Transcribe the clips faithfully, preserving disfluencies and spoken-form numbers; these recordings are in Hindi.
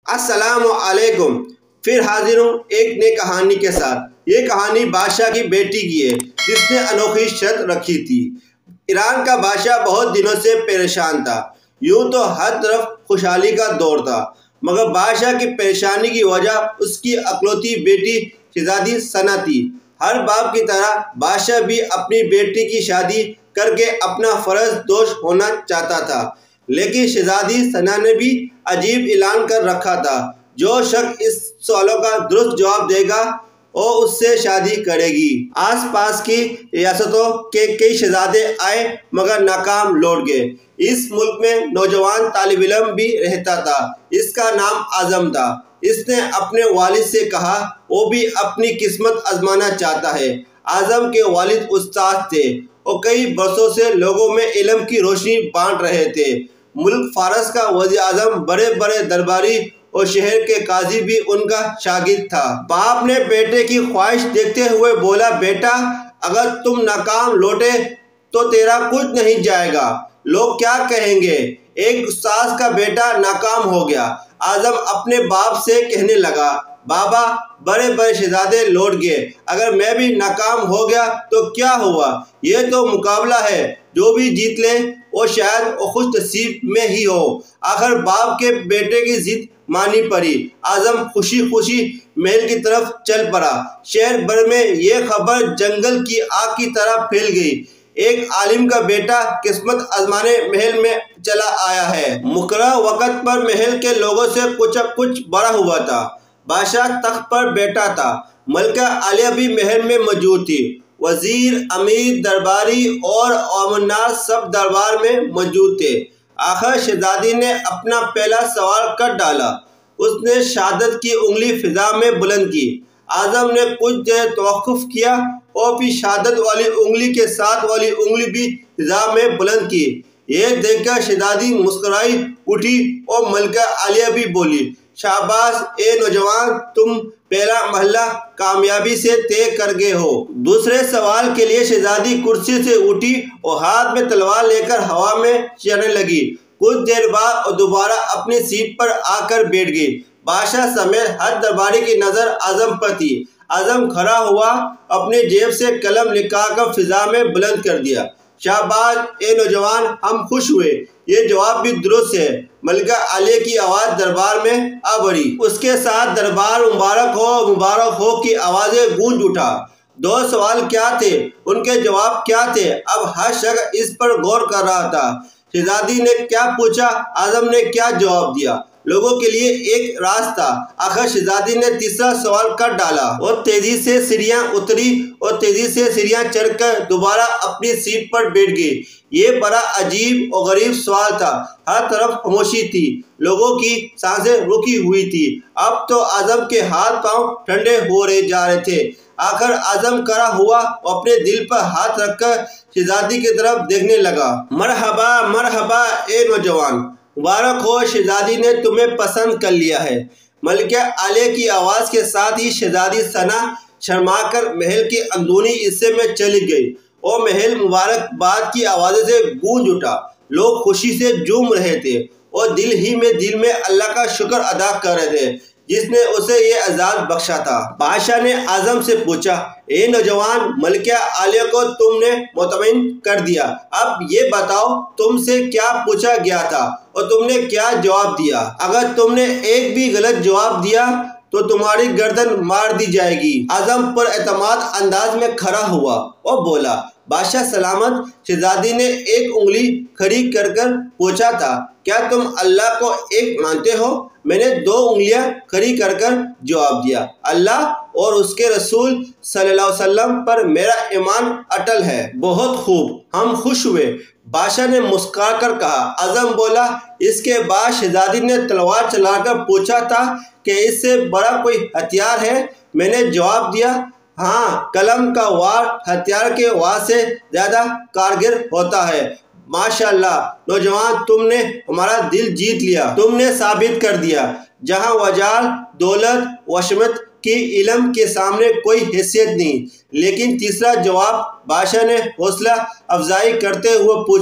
अस्सलाम वालेकुम। फिर हाजिर हूँ एक नई कहानी के साथ। ये कहानी बादशाह की बेटी की है जिसने अनोखी शर्त रखी थी। ईरान का बादशाह बहुत दिनों से परेशान था। यूं तो हर तरफ खुशहाली का दौर था, मगर बादशाह की परेशानी की वजह उसकी अकलौती बेटी शहजादी सना थी। हर बाप की तरह बादशाह भी अपनी बेटी की शादी करके अपना फर्ज दोष होना चाहता था, लेकिन शहजादी सना ने भी अजीब ऐलान कर रखा था, जो शख्स इस सवालों का दुरुस्त जवाब देगा वो उससे शादी करेगी। आसपास की रियासतों के कई शहजादे आए मगर नाकाम लौट गए। इस मुल्क में नौजवान तालिब इल्म भी रहता था, इसका नाम आजम था। इसने अपने वालिद से कहा वो भी अपनी किस्मत आजमाना चाहता है। आजम के वालिद उस्ताद थे और कई बरसों से लोगों में इल्म की रोशनी बांट रहे थे। मुल्क फारस का वज़ीर आज़म, बड़े बड़े दरबारी और शहर के काजी भी उनका शागिर्द था। बाप ने बेटे की ख्वाहिश देखते हुए बोला, बेटा अगर तुम नाकाम लौटे तो तेरा कुछ नहीं जाएगा, लोग क्या कहेंगे। एक उस्ताद का बेटा नाकाम हो गया। आजम अपने बाप से कहने लगा, बाबा बड़े बड़े शहजादे लौट गए, अगर मैं भी नाकाम हो गया तो क्या हुआ। ये तो मुकाबला है, जो भी जीत ले वो शायद वो खुश नसीब में ही हो। आखिर बाप के बेटे की जिद मानी पड़ी। आजम खुशी खुशी महल की तरफ चल पड़ा। शहर भर में ये खबर जंगल की आग की तरह फैल गई। एक आलिम का बेटा किस्मत आजमाने महल में चला आया है। मुकर्रर वक्त पर महल के लोगों से कुछ कुछ बड़ा हुआ था। बादशाह तख्त पर बैठा था। मलका आलिया भी महल में मौजूद थी। वजीर, अमीर, दरबारी और अमरनाथ सब दरबार में मौजूद थे। आखिर शहजादी ने अपना पहला सवाल कर डाला। उसने शहादत की उंगली फिजा में बुलंद की। आजम ने कुछ देर तवक्कुफ किया और फिर शहादत वाली उंगली के साथ वाली उंगली भी फिजा में बुलंद की। यह देखकर शहजादी मुस्कुराई उठी और मलका आलिया भी बोली, शाबाश ए नौजवान, तुम पहला महला कामयाबी से तय कर गए हो। दूसरे सवाल के लिए शहजादी कुर्सी से उठी और हाथ में तलवार लेकर हवा में चलने लगी। कुछ देर बाद और दोबारा अपनी सीट पर आकर बैठ गई। बादशाह समेत हर दरबारी की नजर आजम पर थी। आजम खड़ा हुआ, अपनी जेब से कलम निकालकर फिजा में बुलंद कर दिया, शाबाश ए नौजवान, हम खुश हुए। ये जवाब भी दुरुस्त है। मलका आलिया की आवाज दरबार में आ बढ़ी। उसके साथ दरबार मुबारक हो मुबारक हो की आवाजें गूंज उठा। दो सवाल क्या थे, उनके जवाब क्या थे, अब हर शख्स इस पर गौर कर रहा था। शहजादी ने क्या पूछा, आजम ने क्या जवाब दिया, लोगों के लिए एक राज था। आखिर शहजादी ने तीसरा सवाल कर डाला और तेजी से सीढ़ियां उतरी और तेजी से सीढ़ियां चढ़कर दोबारा अपनी सीट पर बैठ गई। ये बड़ा अजीब और गरीब सवाल था। हर तरफ खामोशी थी, लोगों की सांसें रुकी हुई थी। अब तो आजम के हाथ पांव ठंडे हो रहे जा रहे थे। आखिर आजम खड़ा हुआ और अपने दिल पर हाथ रखकर शहजादी की तरफ देखने लगा। मरहबा मरहबा ए नौजवान, मुबारक हो, शहजादी ने तुम्हें पसंद कर लिया है। मलका आलिया की आवाज के साथ ही शहजादी सना शर्माकर महल के अंदरूनी हिस्से में चली गई और महल मुबारकबाद की आवाज़ों से गूंज उठा। लोग खुशी से झूम रहे थे और दिल ही में दिल में अल्लाह का शुक्र अदा कर रहे थे जिसने उसे ये एजाज बख्शा था। बादशाह ने आजम से पूछा, ए नौजवान, मलका आलिया को तुमने मुतमईन कर दिया, अब ये बताओ तुमसे क्या पूछा गया था और तुमने क्या जवाब दिया। अगर तुमने एक भी गलत जवाब दिया तो तुम्हारी गर्दन मार दी जाएगी। आजम पर एतमाद अंदाज में खड़ा हुआ और बोला, बादशाह सलामत। शहजादी ने एक उंगली खड़ी कर कर पूछा था, क्या तुम अल्लाह को एक मानते हो। मैंने दो उंगलियां खड़ी कर कर जवाब दिया, अल्लाह और उसके रसूल सल्लल्लाहु अलैहि वसल्लम पर मेरा ईमान अटल है। बहुत खूब, हम खुश हुए, बादशाह ने मुस्कुरा कर कहा। आजम बोला, इसके बाद शहजादी ने तलवार चलाकर पूछा था कि इससे बड़ा कोई हथियार है। मैंने जवाब दिया, हाँ, कलम का वार हथियार के वार से ज्यादा कारगर होता है। माशाल्लाह नौजवान, तुमने हमारा दिल जीत लिया, तुमने साबित कर दिया जहां वजाल, दौलत, वशमत की इल्म के सामने कोई हैसियत नहीं। लेकिन तीसरा जवाब, बादशाह ने हौसला अफजाई करते हुए पूछा,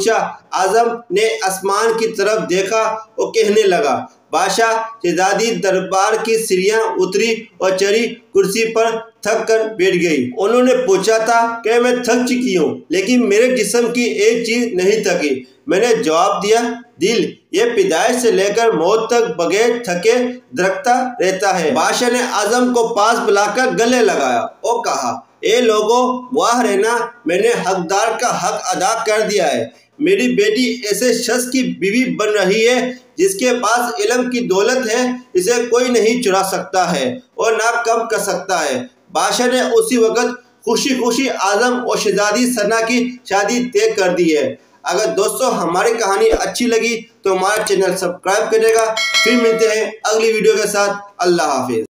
आजम ने आसमान की तरफ देखा और कहने लगा, बादशाह शहजादी दरबार की सीढ़ियां उतरी और चढ़ी कुर्सी पर थक कर बैठ गई। उन्होंने पूछा था कि मैं थक चुकी हूँ, लेकिन मेरे जिस्म की एक चीज नहीं थकी। मैंने जवाब दिया, दिल ये पैदाइश से लेकर मौत तक बगैर थके धड़कता रहता है। बादशाह ने आजम को पास बुलाकर गले लगाया और कहा, ए लोगों, वाह रहना, मैंने हकदार का हक अदा कर दिया है। मेरी बेटी ऐसे शख्स की बीवी बन रही है जिसके पास इल्म की दौलत है, इसे कोई नहीं चुरा सकता है और ना कम कर सकता है। बादशाह ने उसी वक्त खुशी खुशी आजम और शहजादी सना की शादी तय कर दी है। अगर दोस्तों हमारी कहानी अच्छी लगी तो हमारा चैनल सब्सक्राइब करेगा। फिर मिलते हैं अगली वीडियो के साथ। अल्लाह हाफिज।